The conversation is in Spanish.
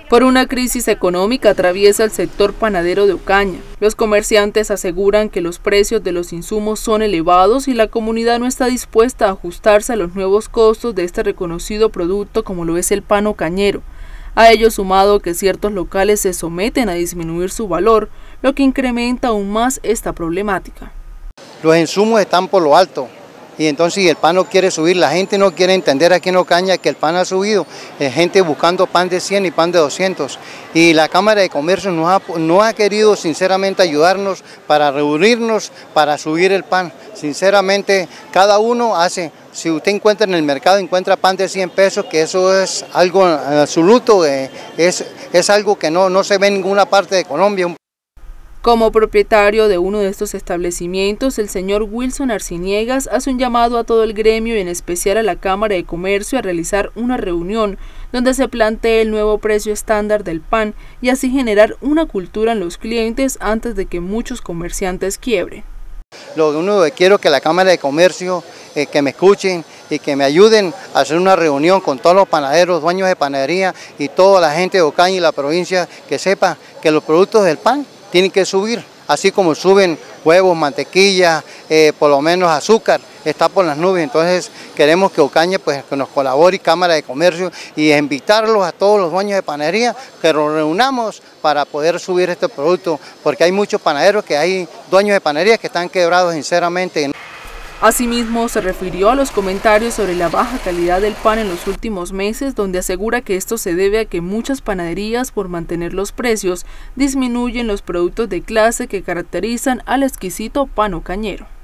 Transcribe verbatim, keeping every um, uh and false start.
Por una crisis económica atraviesa el sector panadero de Ocaña. Los comerciantes aseguran que los precios de los insumos son elevados y la comunidad no está dispuesta a ajustarse a los nuevos costos de este reconocido producto como lo es el pan ocañero. A ello sumado que ciertos locales se someten a disminuir su valor, lo que incrementa aún más esta problemática. Los insumos están por lo alto. Y entonces el pan no quiere subir, la gente no quiere entender aquí en Ocaña que el pan ha subido, hay gente buscando pan de cien y pan de doscientos. Y la Cámara de Comercio no ha, no ha querido sinceramente ayudarnos para reunirnos, para subir el pan. Sinceramente, cada uno hace, si usted encuentra en el mercado, encuentra pan de cien pesos, que eso es algo absoluto, eh, es, es algo que no, no se ve en ninguna parte de Colombia. Como propietario de uno de estos establecimientos, el señor Wilson Arciniegas hace un llamado a todo el gremio y en especial a la Cámara de Comercio a realizar una reunión donde se plantee el nuevo precio estándar del pan y así generar una cultura en los clientes antes de que muchos comerciantes quiebren. Lo único que quiero es que la Cámara de Comercio, eh, que me escuchen y que me ayuden a hacer una reunión con todos los panaderos, dueños de panadería y toda la gente de Ocaña y la provincia, que sepa que los productos del pan tienen que subir, así como suben huevos, mantequilla, eh, por lo menos azúcar, está por las nubes. Entonces queremos que Ocaña pues, que nos colabore y Cámara de Comercio y invitarlos a todos los dueños de panadería que nos reunamos para poder subir este producto, porque hay muchos panaderos, que hay dueños de panadería que están quebrados sinceramente. Asimismo, se refirió a los comentarios sobre la baja calidad del pan en los últimos meses, donde asegura que esto se debe a que muchas panaderías, por mantener los precios, disminuyen los productos de clase que caracterizan al exquisito pan ocañero.